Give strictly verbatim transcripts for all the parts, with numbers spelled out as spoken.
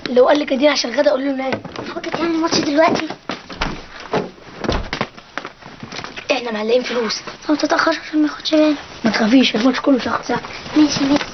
لو قال لك ادينا عشان الغدا قول له نايم. فكك يعني الماتش دلوقتي. احنا معلقين فلوس. ما تتاخرش عشان ما ياخدش بالي. ما تخافيش الماتش كله شخص. ماشي ماشي.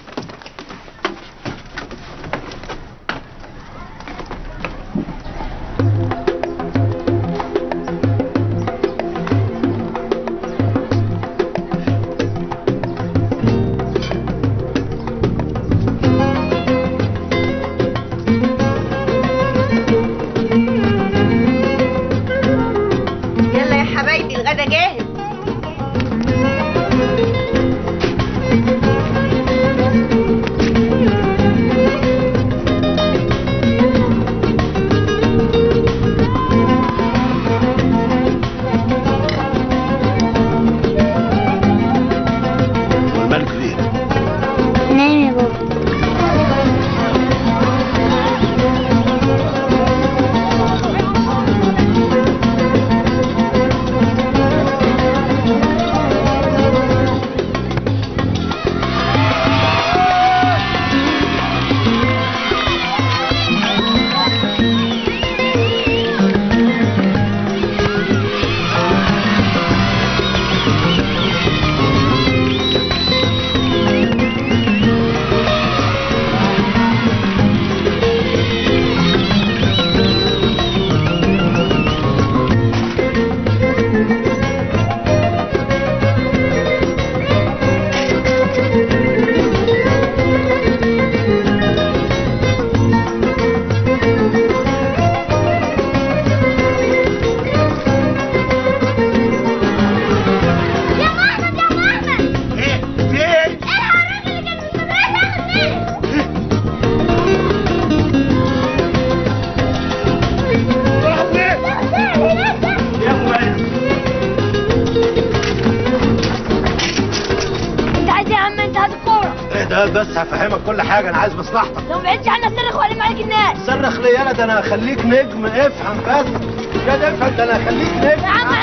بس هفهمك كل حاجه، انا عايز مصلحتك. لو ما بعدتش عنها صرخ وألم عليك الناس. صرخ لي انا؟ ده انا هخليك نجم. افهم بس يا افهم، ده انا هخليك نجم. يا عم